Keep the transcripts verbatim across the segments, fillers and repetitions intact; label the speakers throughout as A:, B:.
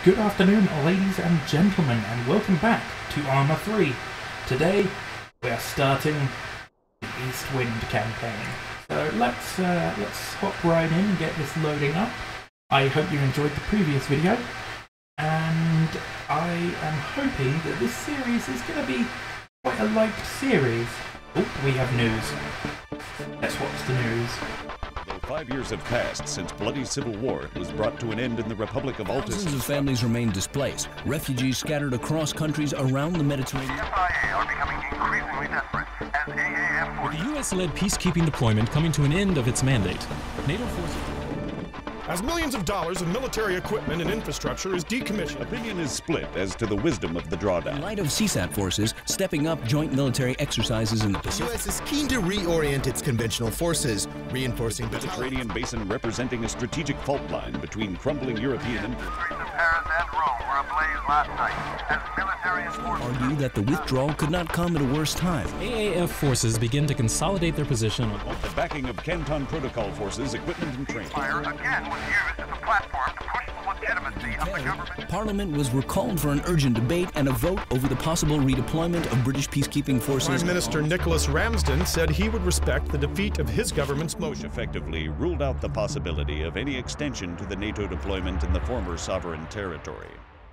A: Good afternoon, ladies and gentlemen, and welcome back to Arma three. Today, we are starting the Eastwind campaign. So let's uh, let's hop right in and get this loading up. I hope you enjoyed the previous video, and I am hoping that this series is going to be quite a liked series. Oh, we have news. Let's watch the news.
B: Five years have passed since bloody civil war was brought to an end in the Republic of Altus.
C: Thousands of families remain displaced. Refugees scattered across countries around the Mediterranean.
D: The S I A are becoming increasingly desperate as A A F
E: With the U S-led peacekeeping deployment coming to an end of its mandate, NATO forces...
F: As millions of dollars of military equipment and infrastructure is decommissioned.
B: Opinion is split as to the wisdom of the drawdown.
C: In light of C SAT forces stepping up joint military exercises in the
G: The
C: Pacific.
G: U S is keen to reorient its conventional forces, reinforcing
B: The Mediterranean basin representing a strategic fault line between crumbling European and
D: The streets of Paris and Rome were ablaze last night as military and forces
C: Argue that the withdrawal could not come at a worse time.
E: A A F forces begin to consolidate their position on...
B: the backing of Canton Protocol forces, equipment and training.
D: fire again was used as a platform to push the legitimacy of the government.
C: Parliament was recalled for an urgent debate and a vote over the possible redeployment of British peacekeeping forces.
F: Prime Minister Nicholas Ramsden said he would respect the defeat of his government's motion.
B: Effectively ruled out the possibility of any extension to the NATO deployment in the former sovereign territory.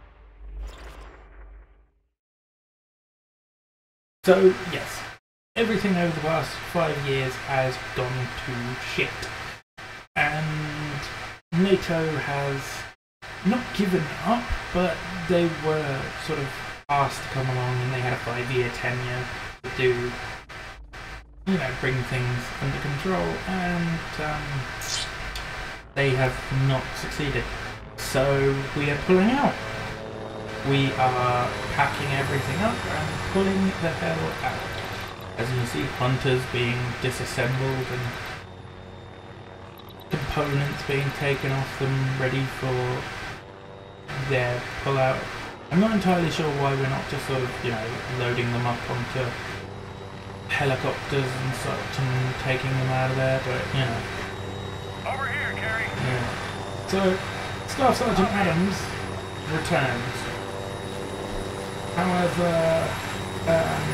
A: So, yes, everything over the past five years has gone to shit. And NATO has not given up, but they were sort of asked to come along and they had a five-year tenure to do, you know, bring things under control, and um, they have not succeeded. So we are pulling out. We are packing everything up and pulling the hell out. As you can see, hunters being disassembled and components being taken off them, ready for their pullout. I'm not entirely sure why we're not just sort of, you know, loading them up onto helicopters and such and taking them out of there, but, you know.
D: Over here, Kerry.
A: Yeah. So, Staff Sergeant Adams returns. However, um,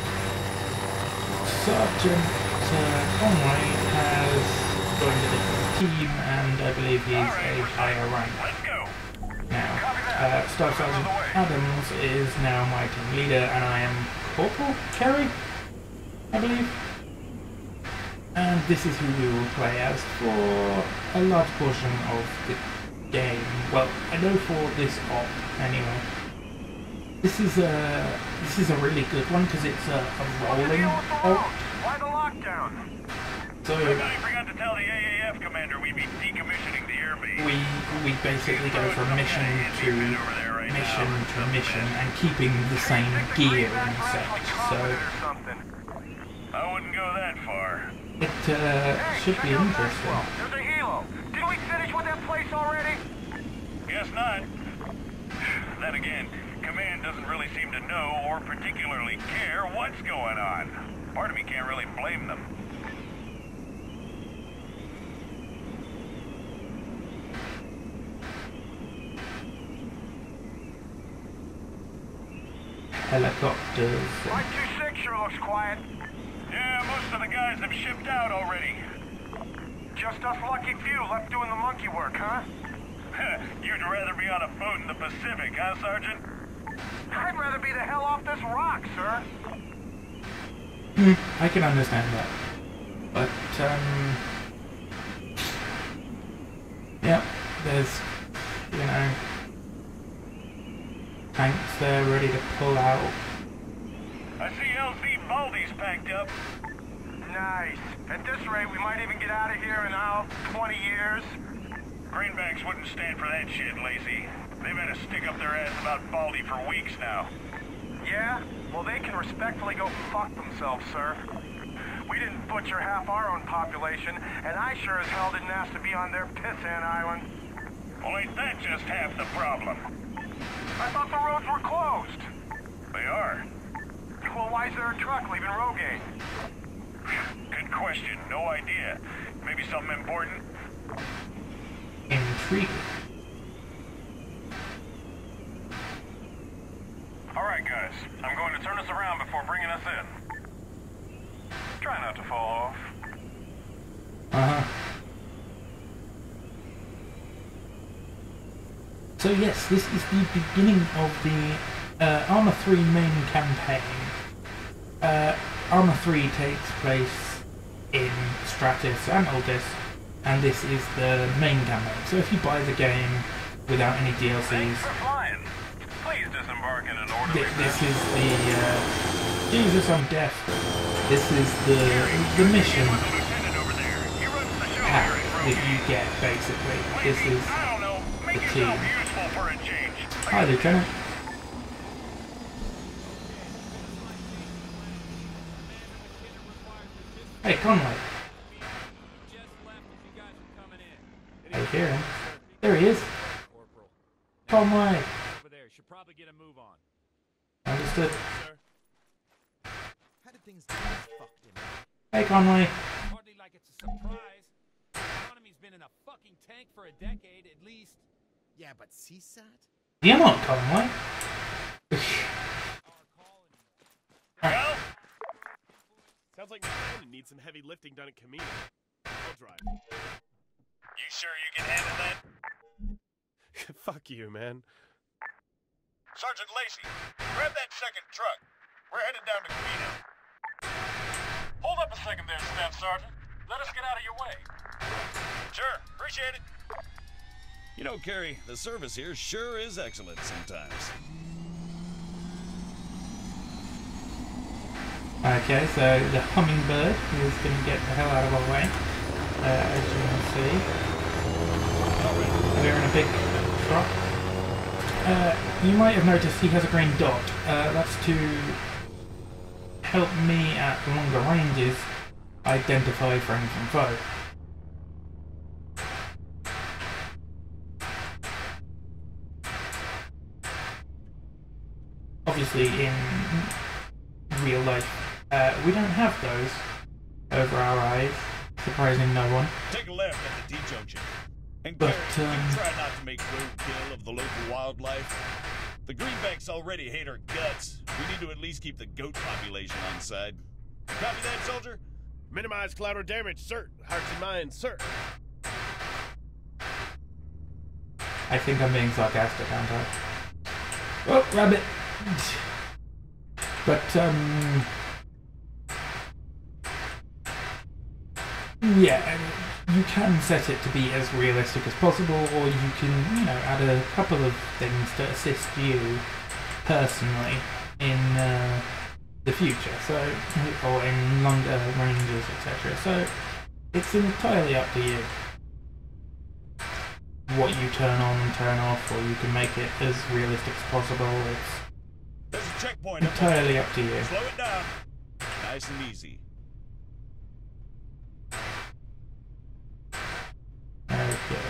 A: Sergeant uh, Conway has joined a different team, and I believe he's a higher rank.
D: Let's go.
A: Now, uh, Staff Sergeant Adams is now my team leader, and I am Corporal Kerry, I believe. And this is who we will play as for a large portion of the game. Well, I know for this op, anyway. This is a this is a really good one because it's a, a rolling op.
D: Why the lockdown?
A: So
D: Somebody forgot to tell the A A F commander we'd be decommissioning the air base.
A: we we basically go from mission to mission to mission and keeping the same gear and such. So
D: I wouldn't go that far.
A: it uh, should be interesting.
D: There's a helo. Did we finish with that place already? Guess not. Then again, Command doesn't really seem to know or particularly care what's going on. Part of me can't really blame them.
A: Helicopters.
D: Flight two six sure looks quiet. Yeah, most of the guys have shipped out already. Just us lucky few left doing the monkey work, huh? You'd rather be on a boat in the Pacific, huh, Sergeant? I'd rather be the hell off this rock, sir.
A: Hmm, I can understand that. But, um... yeah, there's, you know, tanks there ready to pull out.
D: I see L Z Baldy's packed up. Nice. At this rate, we might even get out of here in, oh, twenty years. Greenbacks wouldn't stand for that shit, Lacey. They've had a stick up their ass about Baldy for weeks now. Yeah? Well, they can respectfully go fuck themselves, sir. We didn't butcher half our own population, and I sure as hell didn't ask to be on their pissant island. Well, ain't that just half the problem? I thought the roads were closed. They are. Well, why is there a truck leaving Rogaine? Good question. No idea. Maybe something important?
A: Intriguing.
D: Alright guys, I'm going to turn us around before bringing us in. Try not to fall off.
A: Uh-huh. So yes, this is the beginning of the uh, Arma three main campaign. Uh, Arma three takes place in Stratis and Aldis, and this is the main campaign. So if you buy the game without any D L Cs,
D: Thanks for flying. Please disembark in an orderly
A: th this is the uh, Jesus, I'm deaf. This is the the mission pack that you get basically. This is the team. Hi, Lieutenant. Hey, Conway. I hear him. There he is. Conway.
H: Over there. Should probably get a move on.
A: Understood.
G: How did things get fucked in?
A: Hey, Conway.
H: Hardly like it's a surprise. The economy's been in a fucking tank for a decade at least.
G: Yeah, but C SAT?
A: Yeah, I'm on Conway.
F: Well, sounds like McKinnon needs some heavy lifting done at Camino. I'll drive.
D: You sure you can handle that?
F: Fuck you, man.
D: Sergeant Lacey, grab that second truck. We're headed down to Camino. Hold up a second there, Staff Sergeant. Let us get out of your way. Sure, appreciate it.
B: You know, Carrie, the service here sure is excellent sometimes.
A: Okay, so the Hummingbird is going to get the hell out of our way, uh, as you can see. We're in a big truck. Uh, you might have noticed he has a green dot. Uh, that's to help me at longer ranges identify friends and foe. Obviously, in real life, uh, we don't have those over our eyes, surprising no one.
B: Take a left at the D-junction. And
A: But,
B: Carrie,
A: um,
B: you try not to make roadkill of the local wildlife. The greenbacks already hate our guts. We need to at least keep the goat population on side. Copy that, soldier?
F: Minimize collateral damage, sir. Hearts and minds, sir.
A: I think I'm being sarcastic, aren't I? Oh, rabbit! But, um... yeah, you can set it to be as realistic as possible, or you can, you know, add a couple of things to assist you personally in uh, the future, so, or in longer ranges, et cetera. So, it's entirely up to you what you turn on and turn off, or you can make it as realistic as possible. It's
B: There's a checkpoint up
A: entirely up to you.
B: there. Slow it down. Nice and easy.
A: Okay.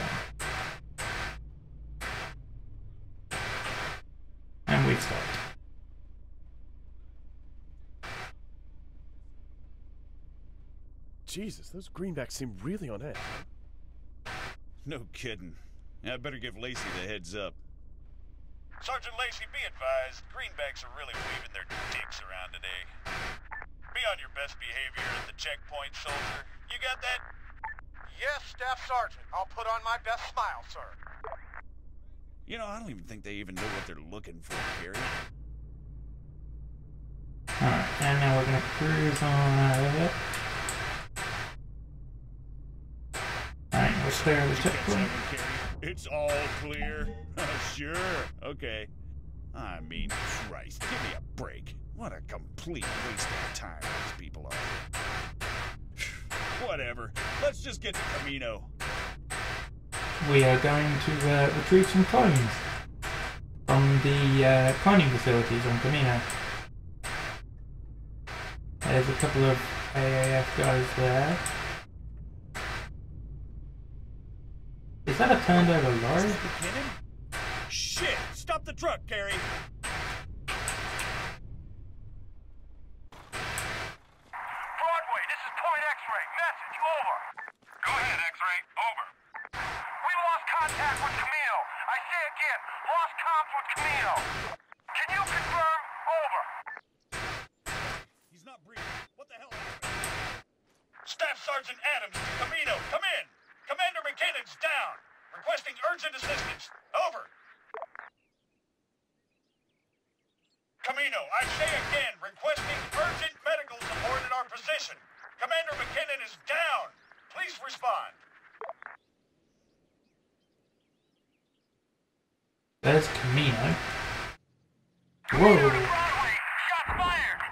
A: And we've stopped.
F: Jesus, those greenbacks seem really on edge.
B: No kidding. I better give Lacey the heads up.
D: Sergeant Lacey, be advised, greenbacks are really weaving their dicks around today. Be on your best behavior at the checkpoint, soldier. You got that? Yes, Staff Sergeant. I'll put on my best smile, sir.
B: You know, I don't even think they even know what they're looking for, Carrie.
A: Alright, and now we're gonna cruise on out of it. Alright, we'll clear the checkpoint.
B: It's all clear. Sure. Okay. I mean, Christ, give me a break. What a complete waste of time these people are. Whatever. Let's just get to Camino.
A: We are going to uh, retrieve some clones from the uh, cloning facilities on Camino. There's a couple of A A F guys there. Is that a turned over lorry?
B: McKinnon? Shit! Stop the truck, Carrie!
D: Broadway, this is Point X-Ray. Message, over. Go ahead, X-Ray. Over. We lost contact with Camino. I say again, lost comms with Camino. Can you confirm?
B: Sergeant Adams to Camino. Come in. Commander McKinnon's down. Requesting urgent assistance. Over. Camino, I say again, requesting urgent medical support at our position. Commander McKinnon is down. Please respond.
A: There's Camino. Whoa.
D: Broadway, shots fired.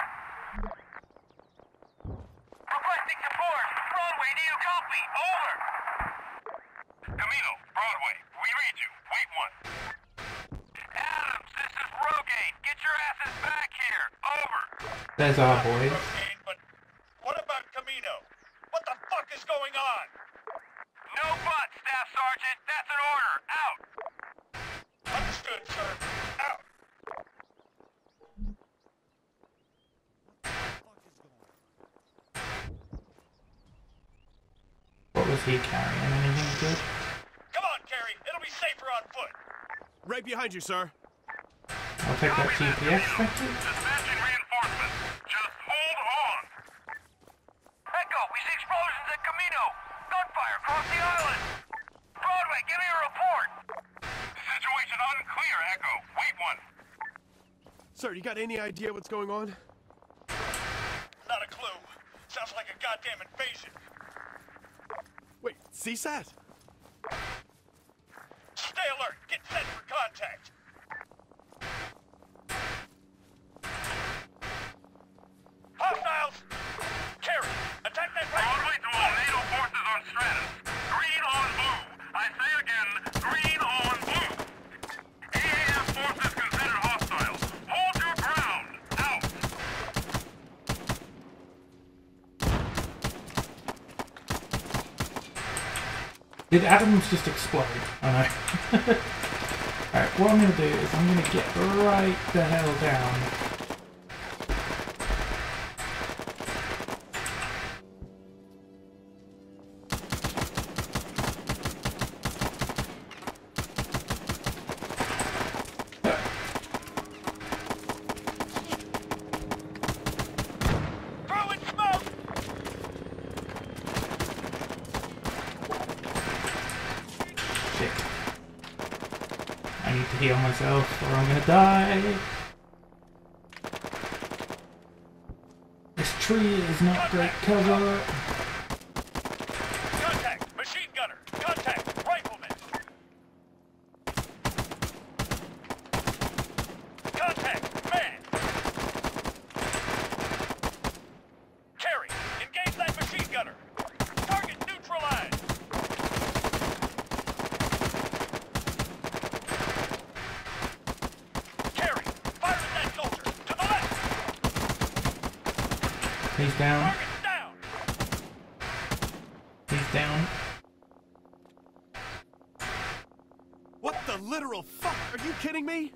D: Requesting support. Broadway, do you copy? Over. Camino, Broadway, we read you. Wait one. Adams, this is Rogate. Get your asses back here. Over.
A: There's our boys.
B: Cocaine, but what about Camino? What the fuck is going on?
D: No but, Staff Sergeant. That's an order. Out.
B: Understood, sir. Out.
A: What was he carrying? Anything good?
B: Come on, Carrie. It'll be safer on foot.
F: Right behind you, sir.
A: I'll take that G P S packet.
D: Dispatching reinforcements. Just hold on. Echo, we see explosions at Camino. Gunfire across the island. Broadway, give me a report. Situation unclear, Echo. Wait one.
F: Sir, you got any idea what's going on?
B: Not a clue. Sounds like a goddamn invasion.
F: Wait, C SAT?
B: Stay alert. Get set for contact. Hostiles! Carrie, attack that
D: Broadway
B: right.
D: to all NATO forces on Stratus. Green on blue. I say again, green on blue. A A F forces considered hostile. Hold your ground. Out.
A: Did Adams just explode? Oh no. Alright, what I'm going to do is I'm going to get right the hell down.
B: Throw in smoke!
A: Shit. I need to heal myself or I'm gonna die. This tree is not great cover.
B: Contact! Machine gunner! Contact! Rifleman! Contact! Man! Carrie, engage that machine gunner! Target neutralized! Carrie, fire at that soldier! To the left!
A: He's down.
B: Target down!
A: He's down.
F: What the literal fuck? Are you kidding me?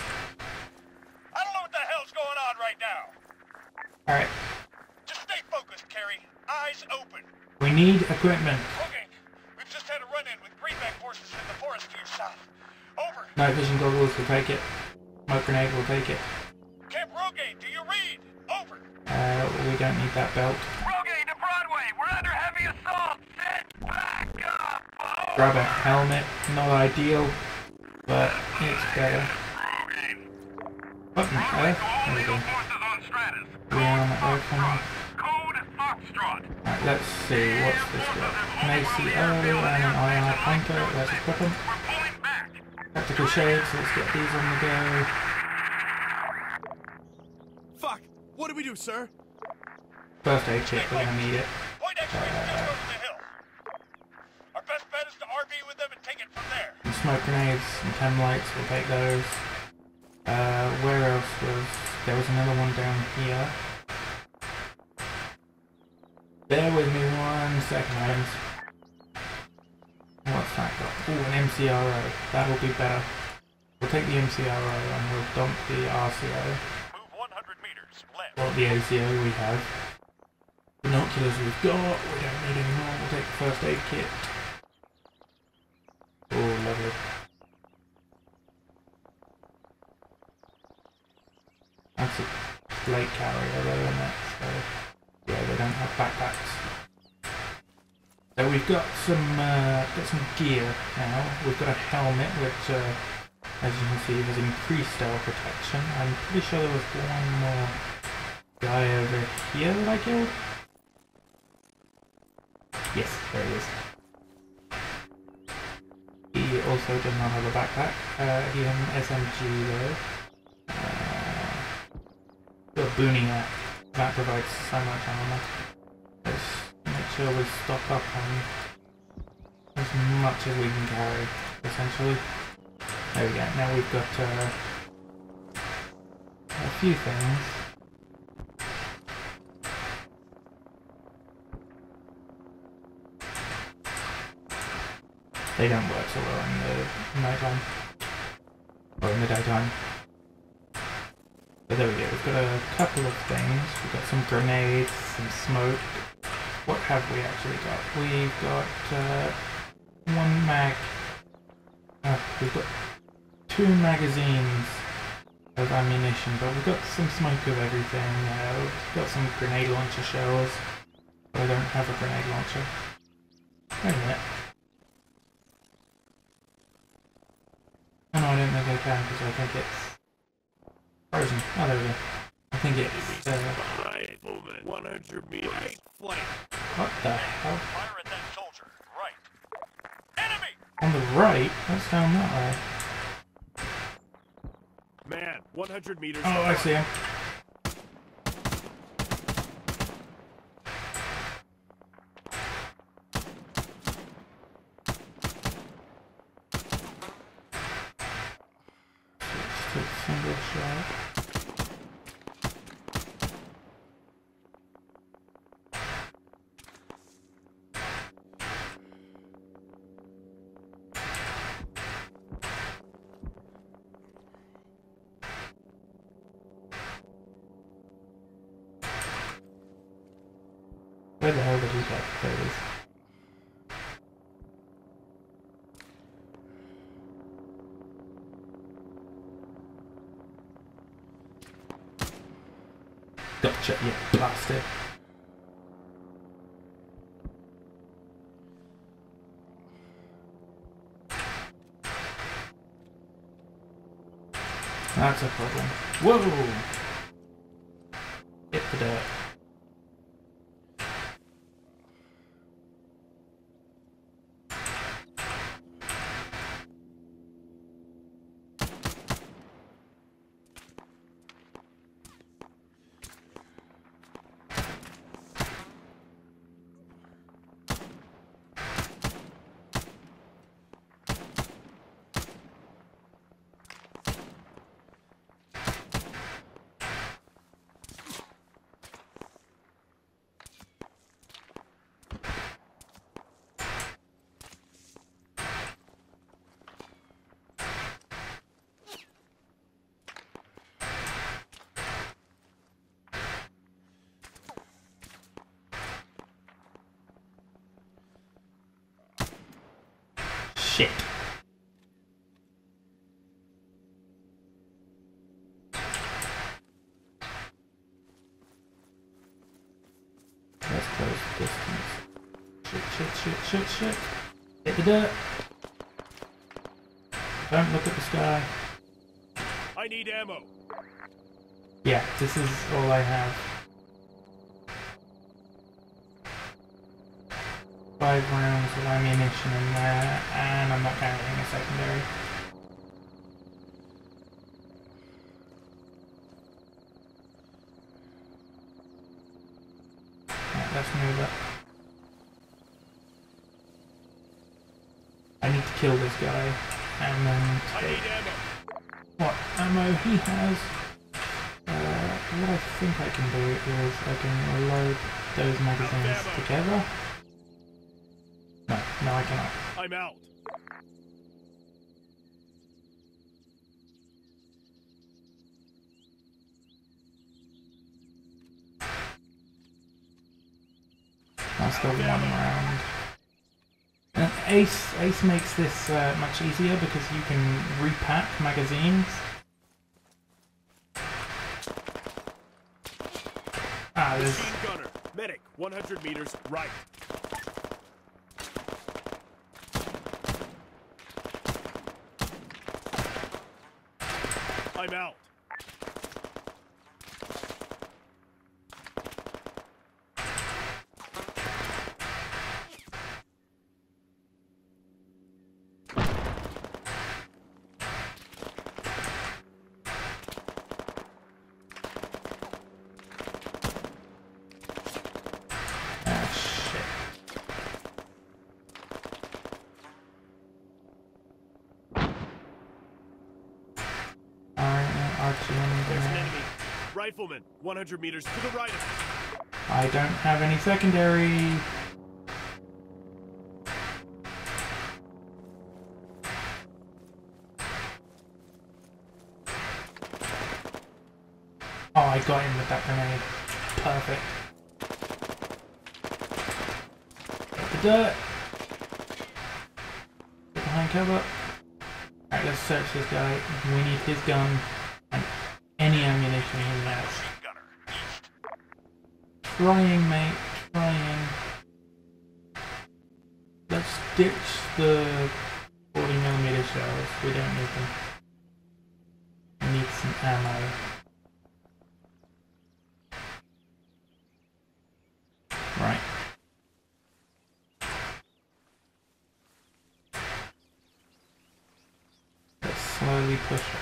B: I don't know what the hell's going on right now!
A: Alright.
B: Just stay focused, Carrie. Eyes open.
A: We need equipment.
B: Okay, we've just had a run-in with Greenback forces in the forest to your south. Over.
A: Night vision goggles will take it. Smoke grenade will take it.
B: Camp Rogate, do you read? Over.
A: Uh, we don't need that belt.
D: Rogate to Broadway. We're under heavy assault. Sit back up. Over.
A: Grab a helmet. Not ideal, but it's better.
D: Rogate.
A: Button
D: Broadway
A: F.
D: to all
A: There we
D: NATO
A: go.
D: forces on Stratus.
A: Rearm
D: Code
A: open.
D: Foxtrot. Code Foxtrot.
A: Alright, let's see. What's this got? An A C O and an I R pointer. Let's equip them.
D: We're pulling back.
A: Tactical shades. Let's get these on the go.
F: Fuck! What do we do, sir?
A: First aid kit. We're gonna need it.
B: Point X-ray just over the hill. Our best bet is to R V with them and take it from there.
A: And smoke grenades and chem lights. We'll take those. Uh, where else was... There was another one down here. Bear with me one second, Adams. What's that got? Ooh, an M C R O. That'll be better. We'll take the M C R O and we'll dump the R C O.
B: Move one hundred meters left.
A: Well, the A C O we have. Binoculars we've got. We don't need any more. We'll take the first aid kit. Oh, lovely. That's a plate carrier though, isn't it? So, yeah, they don't have backpacks. So we've got some uh, got some gear now. We've got a helmet which, uh, as you can see, has increased our protection. I'm pretty sure there was one more guy over here that I killed. Yes, there he is. He also does not have a backpack. Uh, he has an S M G though. Uh, got a Boonia. That provides so much armor. Let's make sure we stock up on as much as we can carry, essentially. There we go. Now we've got uh, a few things. They don't work so well in the nighttime. Or in the daytime. But there we go, we've got a couple of things. We've got some grenades, some smoke. What have we actually got? We've got uh, one mag. Uh, we've got two magazines of ammunition, but we've got some smoke of everything. Uh, we've got some grenade launcher shells. But I don't have a grenade launcher. Wait a minute. Oh no, I don't think I can because I think it's frozen. Oh, there we go. I think it's uh,
F: Rifleman, one hundred meters. Flank.
A: what the hell?
D: Fire at that soldier. Right. Enemy!
A: On the right? That's down that way.
F: Man, one hundred meters.
A: Oh, I see him. Single shot. Where the hell did he get? There it is. Gotcha, yeah, blasted. That's a problem. Whoa! Hit the dirt. Shit. Let's close the distance. Shit, shit, shit, shit, shit. Hit the dirt. Don't look at the sky.
F: I need ammo.
A: Yeah, this is all I have. Five rounds of ammunition in there, and I'm not carrying a secondary. Right, let's move up. I need to kill this guy, and then
F: I
A: take
F: need ammo.
A: what ammo he has. Uh, what I think I can do is I can load those magazines together. No, no I cannot.
F: I'm out.
A: That's still one round. And Ace, Ace makes this uh, much easier because you can repack magazines. Ah, there's...
F: Machine gunner. Medic, one hundred meters right. I'm out. There's an enemy. Rifleman, one hundred meters to the right of me.
A: I don't have any secondary. Oh, I got him with that grenade. Perfect. Get the dirt. Get behind cover. Alright, let's search this guy. We need his gun and any ammunition he has. Trying, mate. Trying. Let's ditch the forty millimeter shells. We don't need them. We need some ammo. Right. Let's slowly push it.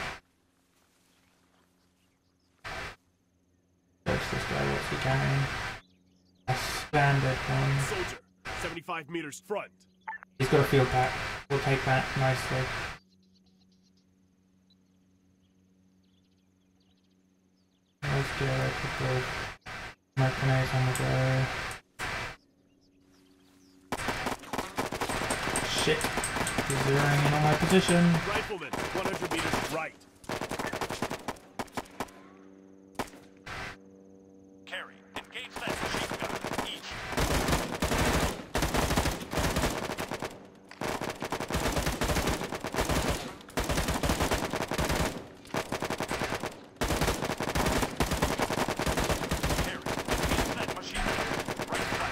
A: Search this guy, what's he carrying? A standard one.
F: Soldier, seventy-five meters front.
A: He's got a field pack. We'll take that nicely. Let's get a couple of mercenaries on the go. Shit. He's zeroing in on my position.
F: Rifleman, one hundred meters right.
D: Carry, engage that machine gun. Each. Carry, engage that machine gun. Right side.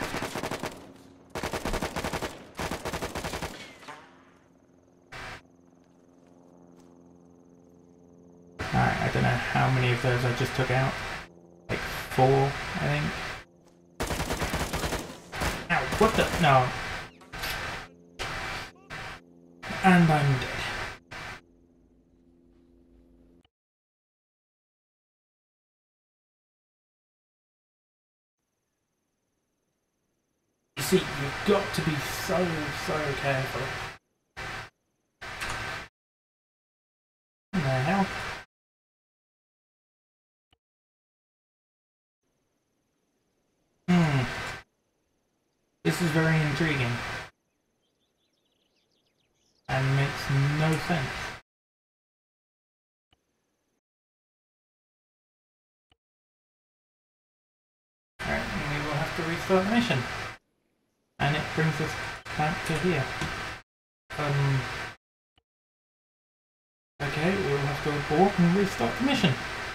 A: Alright, I don't know how many of those I just took out. Like four, I think. Ow, what the? No. And I'm dead. You see, you've got to be so, so careful. What the hell? Hmm. This is very intriguing. And makes no sense. Alright, we will have to restart the mission. And it brings us back to here. Um. Okay, we'll have to abort and restart the mission.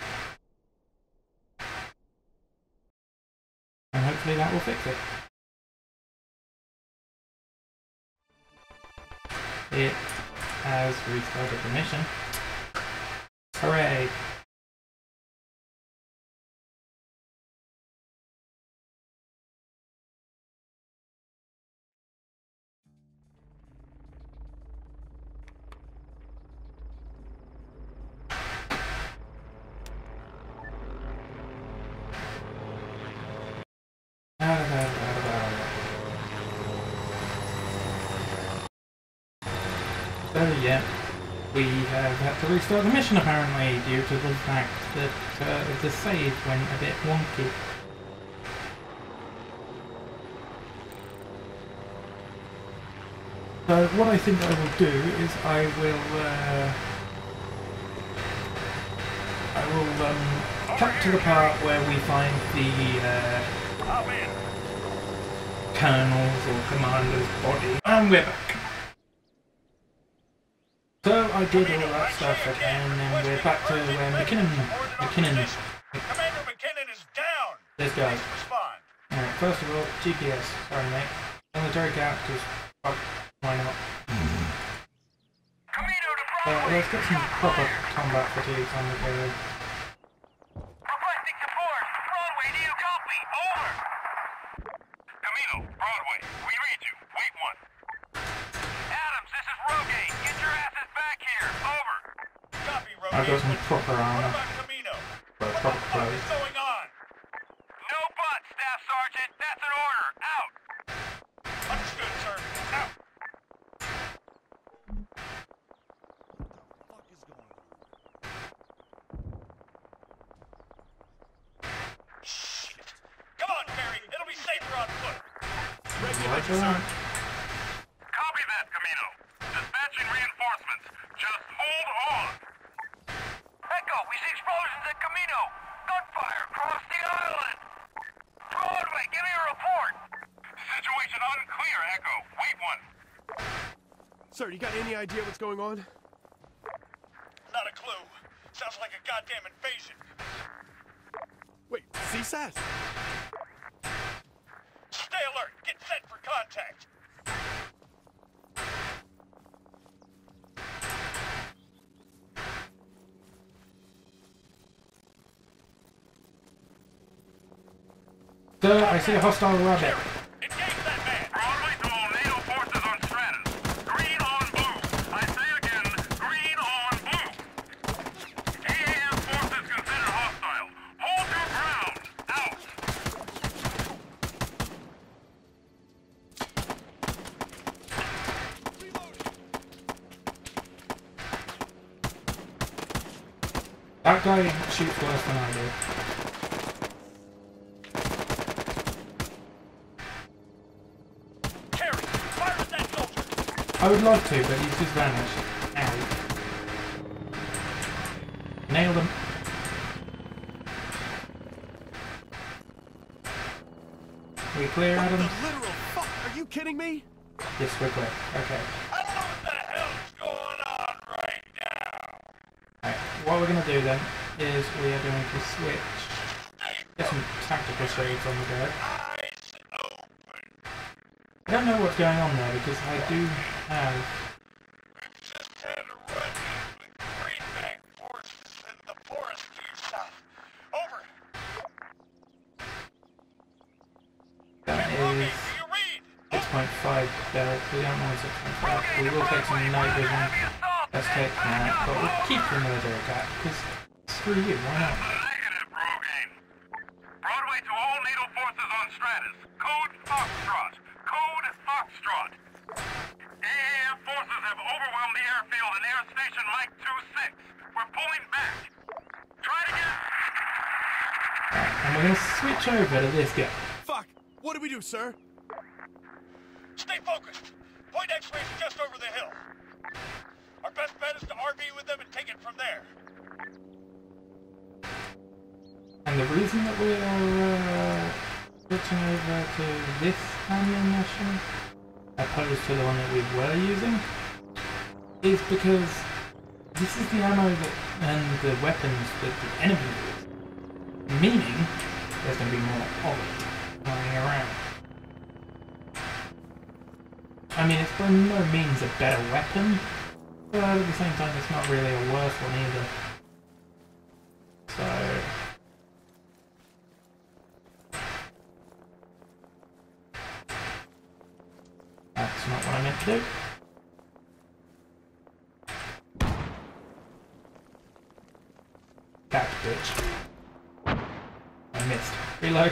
A: And hopefully that will fix it. It has restarted the mission. Hooray! So yeah, we have had to restart the mission apparently due to the fact that uh, the save went a bit wonky. So what I think I will do is I will uh, I will um, cut to the part where we find the uh, colonel's or commander's body, and we're back. So I did all that stuff again, and we're back to uh, McKinnon. McKinnon.
D: Commander McKinnon is down.
A: This guy.
D: Respond.
A: Alright, first of all, G P S. Sorry, mate. Military cap, because fuck, why not?
D: Camino to
A: Uh, let's get some proper combat fatigues on the go.
D: Requesting support. Broadway, do you copy? Over. Camino, Broadway, we read you. Wait one. Adams, this is Rogaine. Get your asses back here. Over.
B: Copy, Rogaine.
A: I've got some proper
B: What
A: armor.
B: about Camino?
A: Well,
B: What the
A: proper
B: fuck
A: clothes.
B: is going on?
D: No buts, Staff Sergeant. That's an order. Out.
B: Understood, sir. Out. What the fuck is going on? Shit. Come on, Barry. It'll be safer on foot.
A: Roger that.
D: Copy that, Camino. Dispatching reinforcements. Just hold on. Echo, we see explosions at Camino. Gunfire across the island. Broadway, give me a report. Situation unclear, Echo. Wait one.
F: Sir, you got any idea what's going on?
B: Not a clue. Sounds like a goddamn invasion.
F: Wait, C S A S?
B: Stay alert. Get set for contact.
A: Sir, I see a hostile rabbit.
B: Engage that man.
D: Broadway to all NATO forces on Stratus. Green on blue. I say again, green on blue. A A F forces considered hostile. Hold your ground. Out.
A: That guy shoots worse than I do.
B: Terry, fire at that soldier.
A: I would like to, but he's just vanished. Ow. Nailed him. We clear,
F: What the
A: Adams?
F: literal fuck? Are you kidding me?
A: Yes, we're clear. Okay.
B: I don't know what the hell's going on right now.
A: Right. What we're going to do then is we are going to switch. Get some tactical shades on the go.
B: Eyes open.
A: I don't know what's going on there because I do have.
B: Just had a run with Greenbank forces in the forest to your south. Over.
A: That
B: Rogaine,
A: is
B: do you read?
A: six point five barracks. We don't know six point five. We will take some night vision. Let's take that, but we'll keep the military cat because screw you, why not?
D: Negative, Rogaine. Broadway to all NATO forces on Stratus. Code Foxtrot. Code Foxtrot. A A F forces have overwhelmed the airfield and Air Station Mike two six. We're pulling back. Try to get...
A: And we're going to switch over to this guy.
F: Fuck! What do we do, sir?
B: Stay focused. Point X-rays just over the hill. Our best bet is to R V with them and take it from there.
A: And the reason that we are uh, switching over to this ammunition, opposed to the one that we were using, is because this is the ammo that, and the weapons that the enemy uses. Meaning, there's going to be more of it lying around. I mean, it's by no means a better weapon, but at the same time, it's not really a worse one either. So... that's not what I meant to do. Back, bitch. I missed. Reload.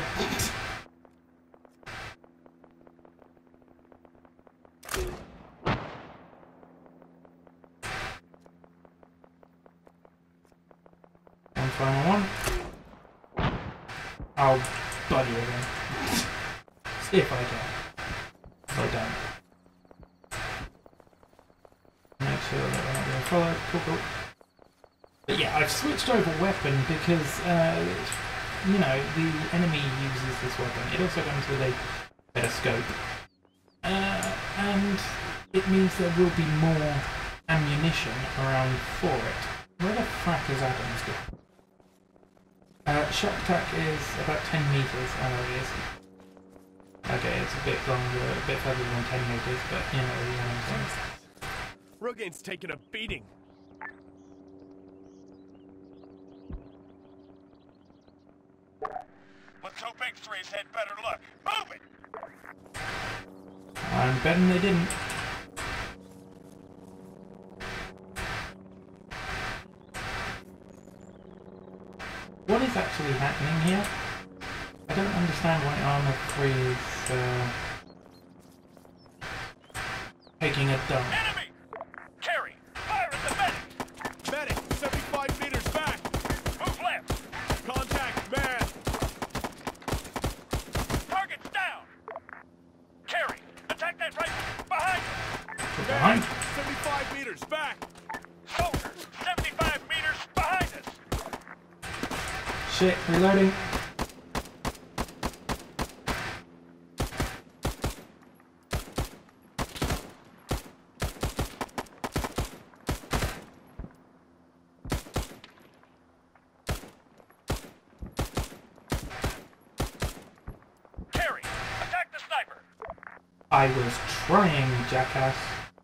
A: One final one. I'll buddy again. See if I can. Slow down. Make sure that we're not going to follow. Cool, cool. But yeah, I've switched over weapon because, uh, you know, the enemy uses this weapon. It also comes with a better scope. Uh, and it means there will be more ammunition around for it. Where the fuck is Adams going? Uh, shock attack is about ten meters. Oh, it is. Okay, it's a bit longer, a bit further than ten meters, but you know, you know what I'm saying.
F: Rogaine's taking a beating.
D: Let's hope X-rays had better luck. Move it!
A: I'm betting they didn't. What is actually happening here? I don't understand why Armor three is uh, taking a dump.
D: Enemy! Carry! Fire at the medic!
F: Medic, seventy-five meters back.
D: Move left!
F: Contact, man.
D: Target's down! Carry! Attack that rifle! Behind you!
A: Behind.
F: seventy-five meters back.
D: Soldier! seventy-five meters behind us!
A: Shit, reloading.
D: Carry! Attack the sniper!
A: I was trying, jackass.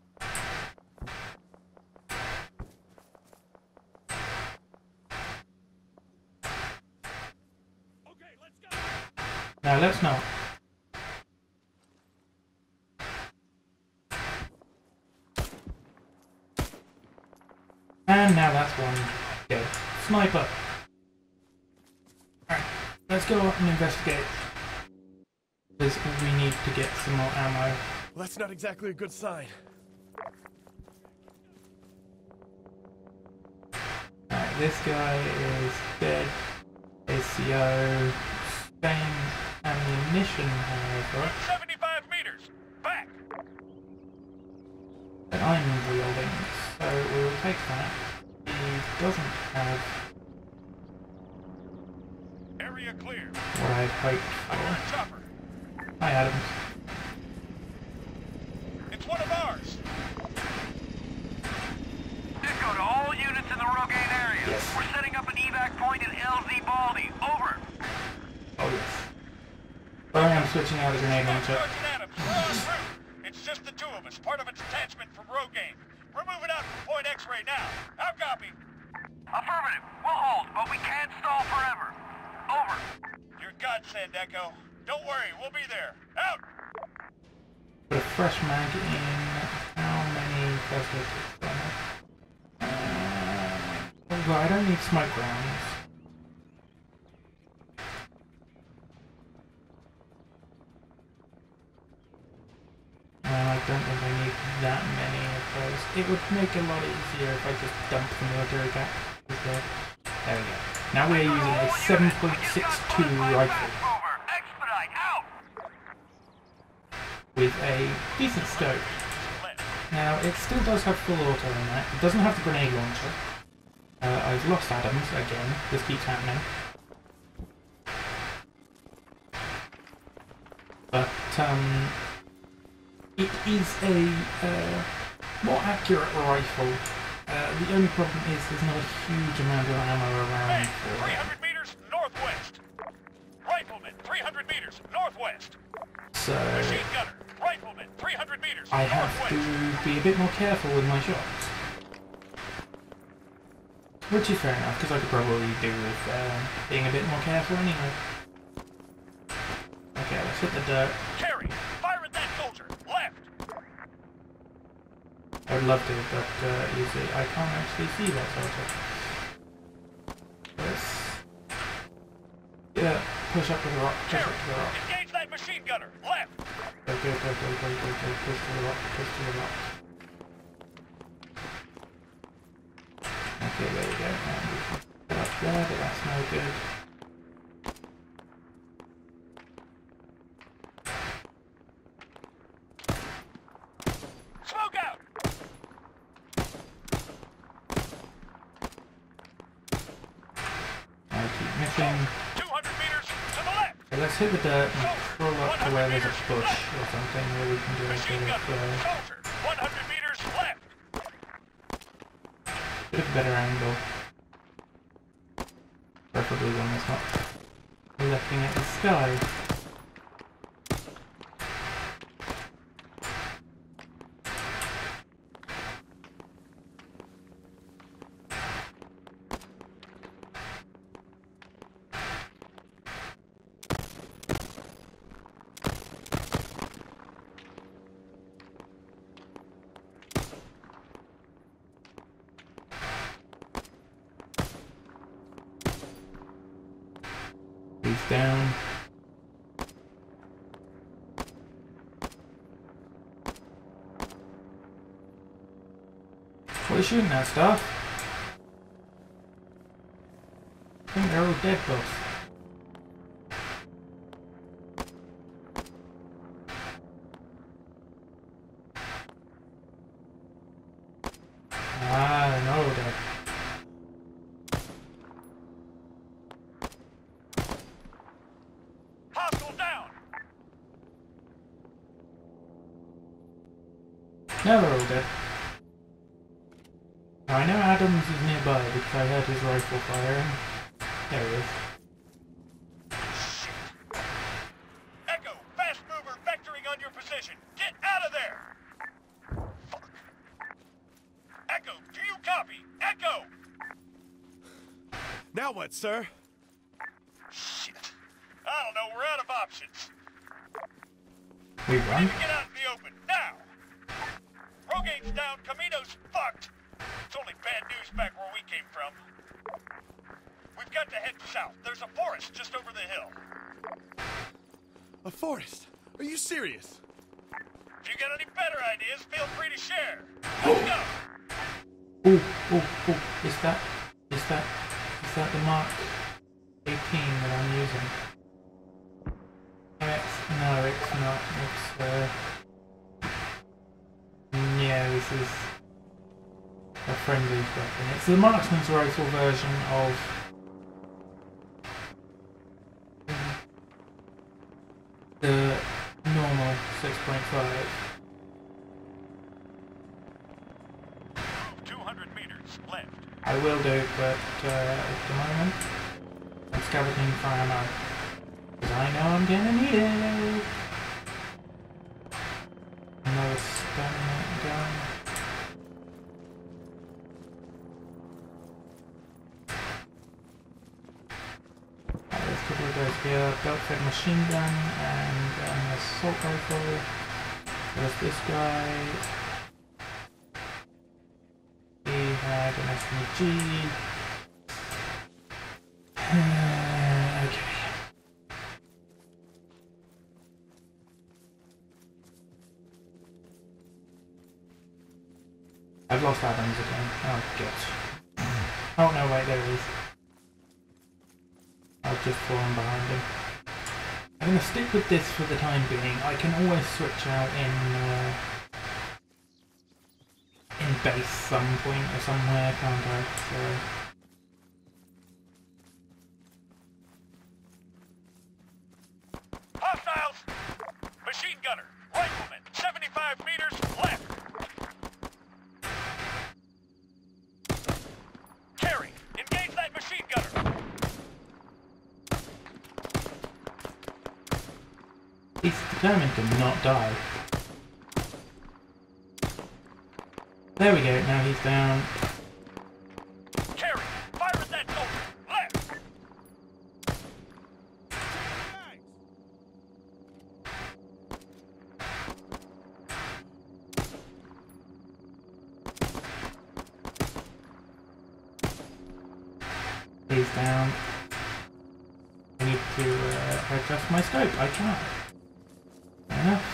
D: Okay, let's go!
A: Now let's not. And now that's one dead. Sniper! Alright, let's go up and investigate. Because we need to get some more ammo.
F: Well, that's not exactly a good sign.
A: Alright, this guy is dead. A C O. Spain ammunition, however,
D: seventy-five meters! Back!
A: that I'm wielding, so we will take that. He doesn't have
D: Area clear!
A: what I'd hoped
D: Under
A: for.
D: a chopper!
A: Hi, Adams.
D: It's one of ours!
I: Echo to all units in the Rogaine area.
A: Yes.
I: We're setting up an evac point in L Z Baldy. Over.
A: Oh, yes. Oh, I'm switching out the grenade launcher.
D: Sergeant Adams, we're en route! It's just the two of us, part of a detachment from Rogaine. We're moving out from Point X-ray now. How copy?
I: Affirmative. We'll hold, but we can't stall forever. Over.
D: You're godsend, Echo. Don't worry, we'll be there. Out!
A: Put a fresh mag in. How many first aid kits do I have? Uh, oh, well, I don't need smoke rounds. And I don't think I need that many of those. It would make it a lot easier if I just dumped the military cap. There. There we go. Now we're using a seven point six two rifle
I: Over. Expedite. Out.
A: with a decent scope. Now, it still does have full auto in that. It doesn't have the grenade launcher. Uh, I've lost Adams again. This keeps happening. But, um... it is a uh, more accurate rifle. Uh, the only problem is there's not a huge amount of ammo around
D: Hey,
A: for
D: three
A: it.
D: hundred meters northwest! Rifleman, three hundred meters northwest!
A: So,
D: Machine gunner, rifleman, three hundred meters
A: I have
D: northwest!
A: to be a bit more careful with my shots. Which is fair enough, because I could probably do with um, being a bit more careful anyway. Okay, let's hit the dirt.
D: Carry! Fire at that soldier! Left!
A: I would love to, but uh, you see, I can't actually see that soldier. Let's... Yeah, push up to the rock, push
D: Carry!
A: up to the rock.
D: Engage that machine gunner! Left!
A: Go, go, go, go, go, go, go, push to the rock, push to the rock. Okay, there we go. And we can put up there, but that's no good.
D: Smoke out!
A: I keep missing.
D: two hundred meters to the left!
A: So let's hit the dirt and crawl up to where there's a bush or something where we can do a
D: Machine
A: bit
D: gunner,
A: of, uh,
D: soldier, one hundred meters left!
A: bit of a better angle. Preferably one that's not looking at the sky. He's down. What are you shooting at, stuff? I think they're all dead, boss. Ah, they're not all dead.
I: Hostile down!
A: Now they're all dead. I know Adams is nearby because I heard his rifle firing. There he is.
I: Shit. Echo, fast mover vectoring on your position. Get out of there! Fuck. Echo, do you copy? Echo!
F: Now what, sir?
I: Shit. I don't know, we're out of options.
A: We
I: We
A: run?
I: need to get out in the open, now! Rogate's down, Camino's fucked! It's only bad news back where we came from. We've got to head south. There's a forest just over the hill.
F: A forest? Are you serious?
I: If you got any better ideas, feel free to share. Let's go!
A: Oh, oh, oh, is that, is that, is that the Mark eighteen that I'm using? It's, no, it's not, it's, uh, yeah, this is a friendly weapon. It's the Marksman's Rifle version of the normal six point five.
I: two hundred meters left.
A: I will do, but uh, at the moment I'm scavenging for ammo. Because I know I'm gonna need it! Another stamina gun. Right, there's a couple of those here. Belt-fed machine gun and an assault rifle. There's this guy. He had an S M G. Uh, okay. I've lost Adams again. Oh god. Oh no, wait, there he is. I've just fallen behind him. I'm gonna stick with this for the time being. I can always switch out in uh, in base some point or somewhere, can't I? So.
I: Hostiles! Machine gunner, rifleman, seventy-five meters left. Carry, engage that machine gunner.
A: He's determined to not die. There we go, now he's down.
I: Carry, fire at that soldier, left.
A: He's down. I need to uh, adjust my scope. I can't. Fair enough.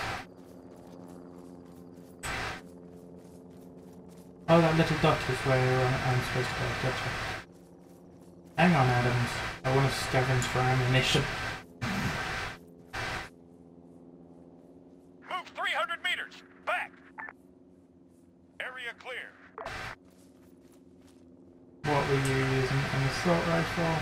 A: Oh, that little dot is where uh, I'm supposed to go. Gotcha. Hang on, Adams. I want to scavenge for ammunition.
I: Move three hundred meters, back. Area clear.
A: What were you using? An assault rifle?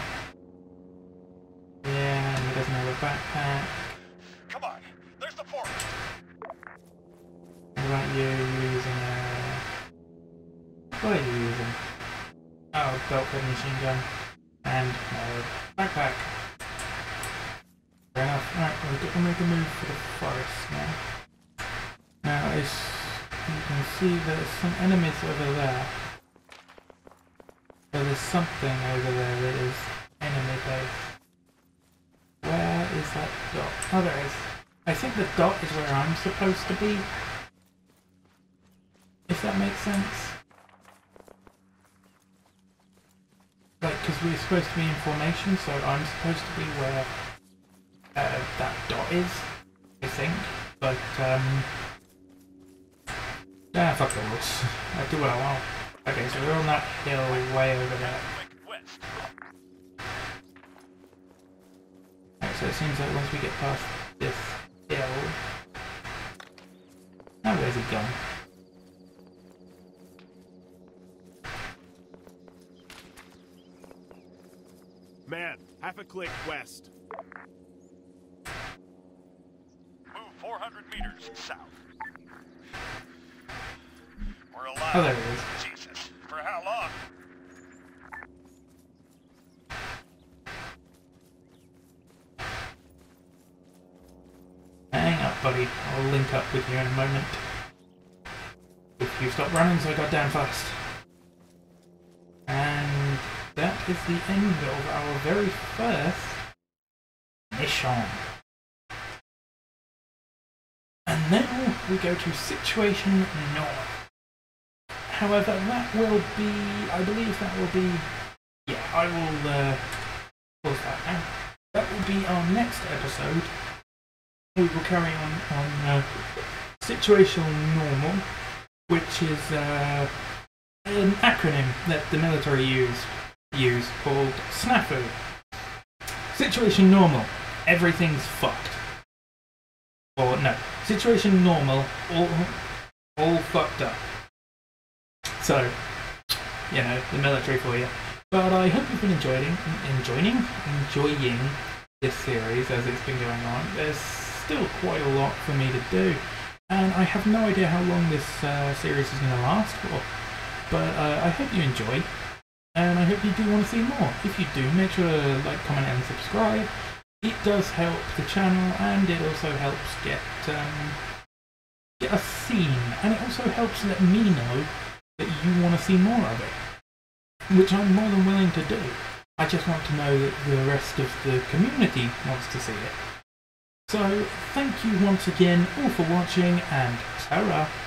A: Yeah, and he doesn't have a backpack.
I: Come on, there's the forest.
A: What about you? You're using a... What are you using? Oh, belt-fed machine gun. And no backpack. Fair enough. Alright, we're going to make a move for the forest now. Now, as you can see, there's some enemies over there. So there's something over there that is enemy based. Where is that dot? Oh, there it is. I think the dot is where I'm supposed to be. If that makes sense. Like, because we're supposed to be in formation, so I'm supposed to be where shot is, I think. But, um... ah, fuck the rules. I do what I want. Okay, so we're on that hill way over there. Right, so it seems like once we get past this hill... now where's he gone?
F: Man, half a click west.
I: Move four hundred meters south. We're alive.
A: Oh, there it is.
I: Jesus. For how long?
A: Hang up, buddy. I'll link up with you in a moment. If you stop running so goddamn fast. And that is the end of our very first mission. And now we go to Situation North. However, that will be, I believe that will be, yeah, I will uh, pause that now. That will be our next episode. We will carry on on uh, Situational Normal, which is uh, an acronym that the military use, use called SNAFU. Situation Normal, everything's fucked. Or no, Situation Normal, all, all fucked up. So, you know, the military for you. But I hope you've been enjoying, enjoying, enjoying this series as it's been going on. There's still quite a lot for me to do, and I have no idea how long this uh, series is going to last for. But uh, I hope you enjoy, and I hope you do want to see more. If you do, make sure to like, comment, and subscribe. It does help the channel, and it also helps get um, get us seen, and it also helps let me know that you want to see more of it, which I'm more than willing to do. I just want to know that the rest of the community wants to see it. So, thank you once again all for watching, and ta-ra!